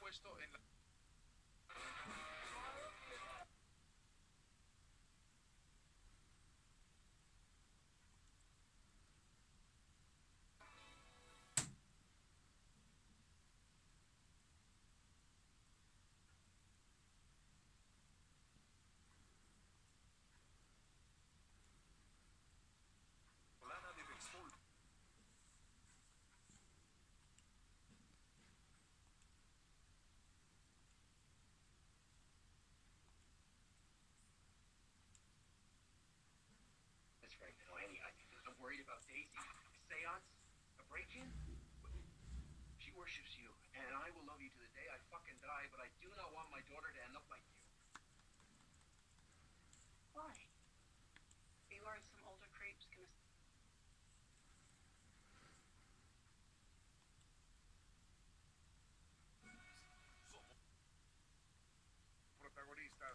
puesto en la... de béisbol. That's right. No, hey, I'm worried about Daisy. A seance? A break-in? She worships you, and I will love you to the day I fucking die, but I do not want my daughter to end up like you. Why? Are you worried some older creep's gonna... Somos protagonistas.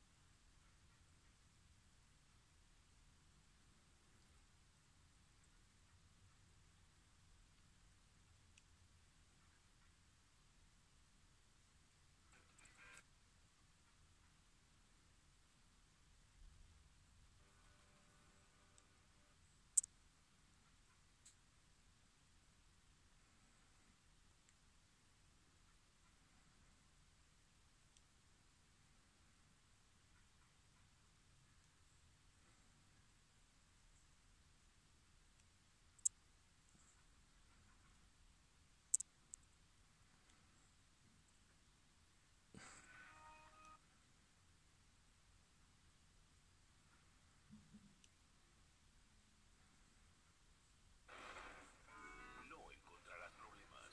No encontrarás problemas.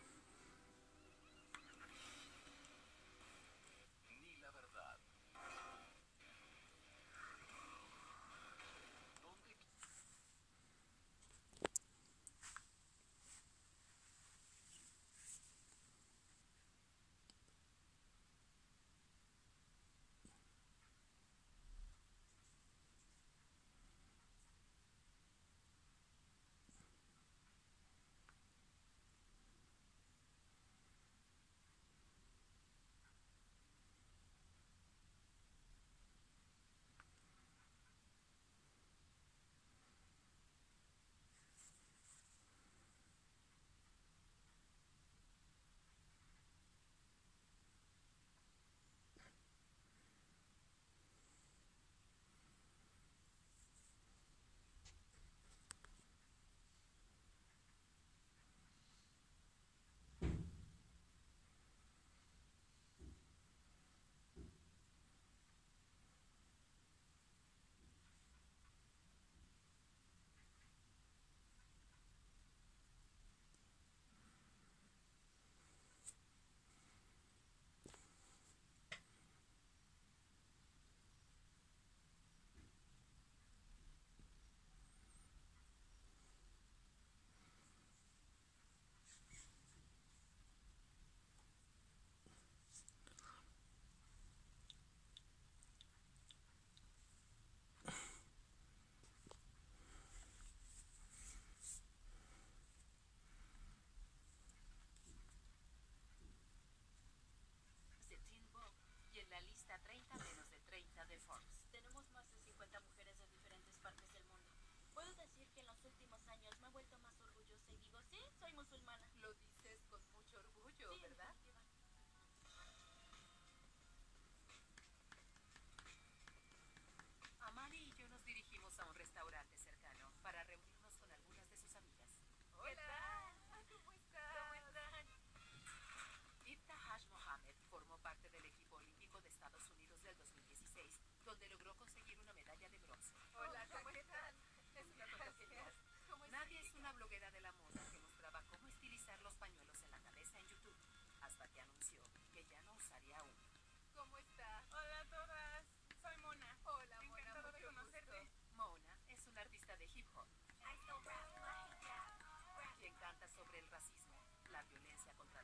Ni la verdad. ¿Dónde? Y en la lista 30 menos de 30 de Forbes. Tenemos más de 50 mujeres de diferentes partes del mundo. Puedo decir que en los últimos años me he vuelto más orgullosa y digo, sí, soy musulmana. Lo dices con mucho orgullo, Sí, ¿verdad? Amari y yo nos dirigimos a un restaurante cercano para reunirnos con algunas de sus amigas. Hola. ¿Cómo estás? ¿Cómo están? Ibtihaj Mohammed formó parte del equipo olímpico de Estados Unidos del 2016, donde logró conseguir una medalla de bronce. Hola, ¿cómo están? Es una cosa genial. Nadia es una bloguera de la moda que mostraba cómo estilizar los pañuelos en la cabeza en YouTube, hasta que anunció que ya no usaría uno. ¿Cómo está? Hola a todas, soy Mona. Hola, Mona, Encantada de mucho conocerte. gusto. Mona es una artista de hip hop, quien canta sobre el racismo, la violencia contra